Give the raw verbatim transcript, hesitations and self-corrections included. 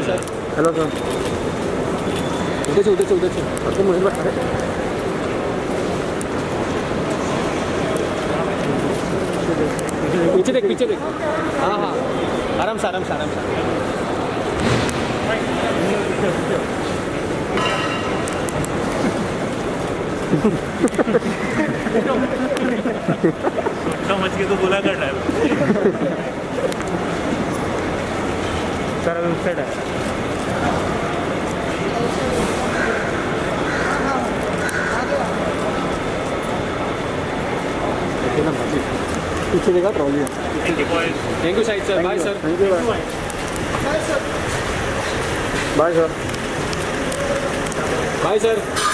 Sir. Hello sir. उधर से उधर से उधर से आपको मुझे बता पीछे देख पीछे देख। हाँ हाँ आराम से आराम से आराम से। समझ के तो बोला कर ड्राइवर। सर अभी उस साइड है। पीछे देखा trolley. Thank you side sir. Bye sir. Thank you bye sir. Bye sir.